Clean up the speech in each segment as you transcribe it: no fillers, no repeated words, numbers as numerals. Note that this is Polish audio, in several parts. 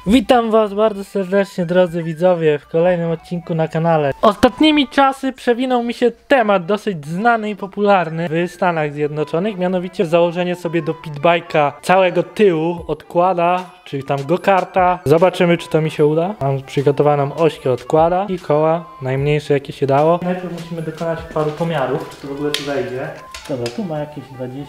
Witam was bardzo serdecznie, drodzy widzowie, w kolejnym odcinku na kanale. Ostatnimi czasy przewinął mi się temat dosyć znany i popularny w Stanach Zjednoczonych, mianowicie założenie sobie do pitbike'a całego tyłu odkłada, czyli tam go-karta. Zobaczymy, czy to mi się uda. Mam przygotowaną ośkę odkłada i koła, najmniejsze jakie się dało. Najpierw musimy dokonać paru pomiarów, czy to w ogóle tu wejdzie. Dobra, tu ma jakieś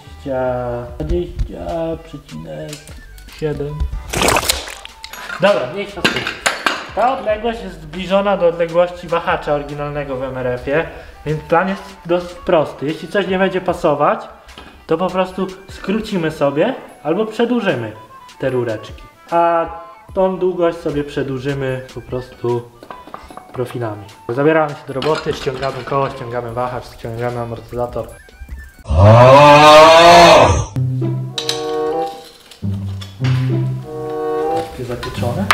20,7. Dobra, mniejsza z tym. Ta odległość jest zbliżona do odległości wahacza oryginalnego w MRF-ie, więc plan jest dosyć prosty. Jeśli coś nie będzie pasować, to po prostu skrócimy sobie albo przedłużymy te rureczki. A tą długość sobie przedłużymy po prostu profilami. Zabieramy się do roboty, ściągamy koło, ściągamy wahacz, ściągamy amortyzator. Zapieczone.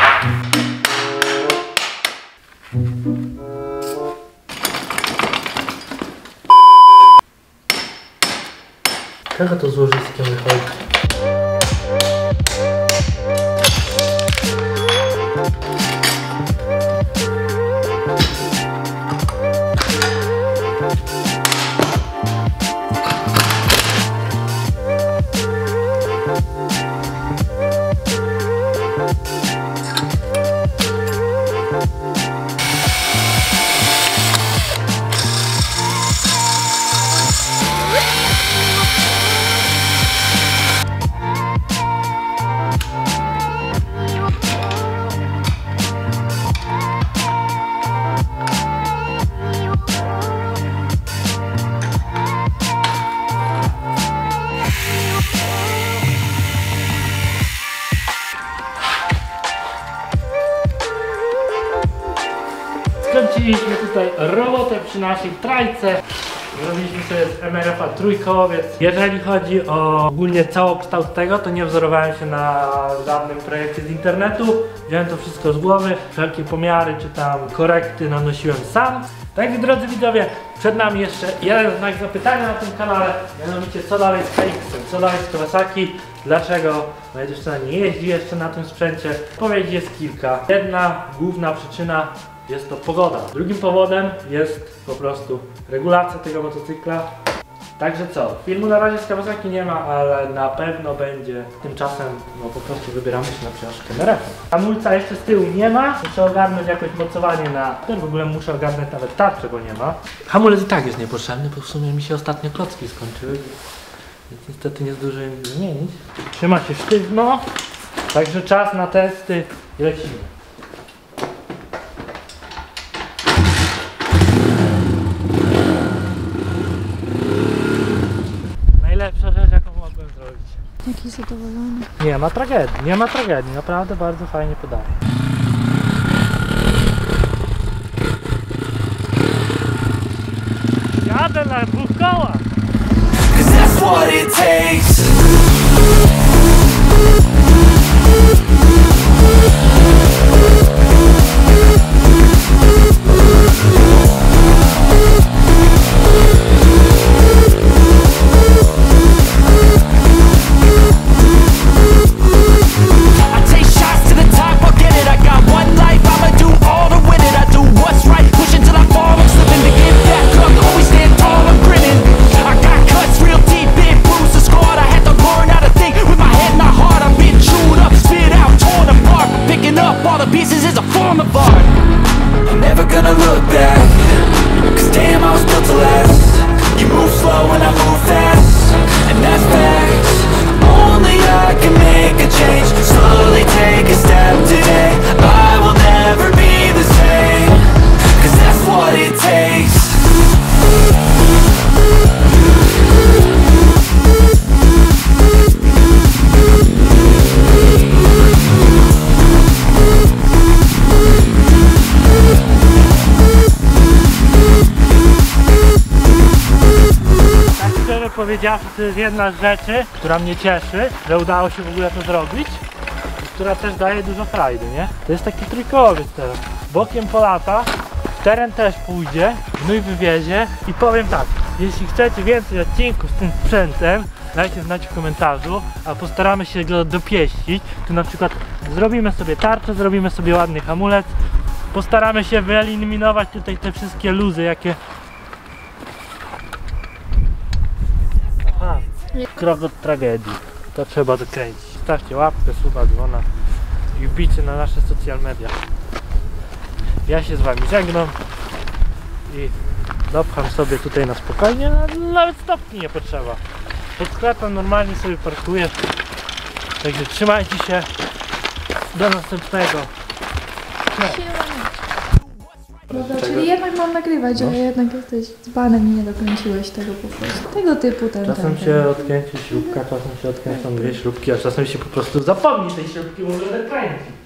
Czego to złożyskiem wychodzi? Skończyliśmy tutaj robotę przy naszej trajce. Zrobiliśmy sobie z MRF-a trójkołowiec. Jeżeli chodzi o ogólnie całokształt tego, to nie wzorowałem się na żadnym projekcie z internetu. Wziąłem to wszystko z głowy, wszelkie pomiary czy tam korekty nanosiłem sam. Także drodzy widzowie, przed nami jeszcze jeden znak zapytania na tym kanale, mianowicie co dalej z KX-em, co dalej z Kawasaki, dlaczego moja dziewczyna nie jeździ jeszcze na tym sprzęcie. Odpowiedzi jest kilka. Jedna główna przyczyna jest to pogoda. Drugim powodem jest po prostu regulacja tego motocykla. Także co, filmu na razie z Kawasaki nie ma, ale na pewno będzie. Tymczasem no po prostu wybieramy się na przejażdżkę MRF-a. Hamulca jeszcze z tyłu nie ma. Muszę ogarnąć jakoś mocowanie na... W ogóle muszę ogarnąć nawet tarczę, bo nie ma. Hamulec i tak jest niepotrzebny, bo w sumie mi się ostatnio klocki skończyły. Więc niestety nie zdążyłem zmienić. Trzyma się sztywno. Także czas na testy i lecimy. Najlepsza rzecz, jaką mogłem zrobić. Jaki zadowolony. Nie ma tragedii, naprawdę bardzo fajnie podaje. Jadę na dwóch kołach! Powiedziawszy, to jest jedna z rzeczy, która mnie cieszy, że udało się w ogóle to zrobić i która też daje dużo frajdy, nie? To jest taki trójkołowiec teraz. Bokiem polata, teren też pójdzie, no i wywiezie. I powiem tak, jeśli chcecie więcej odcinków z tym sprzętem, dajcie znać w komentarzu, a postaramy się go dopieścić. Tu na przykład Zrobimy sobie tarczę, zrobimy sobie ładny hamulec. Postaramy się wyeliminować tutaj te wszystkie luzy, jakie... Aha, krok od tragedii. To trzeba dokręcić. Stawcie łapkę, suba, dzwona i wbijcie na nasze social media. Ja się z wami żegnam i dopcham sobie tutaj na spokojnie, nawet stopni nie potrzeba. Pod sklepem normalnie sobie parkuję. Także trzymajcie się. Do następnego. Dobra, czyli jednak mam nagrywać, ale jednak jesteś dzbanem i nie dokończyłeś tego po prostu. Tego typu Czasem się odkręci śrubka, czasem się odkręcą dwie śrubki, a czasem się po prostu zapomni tej śrubki, bo będę kręcić.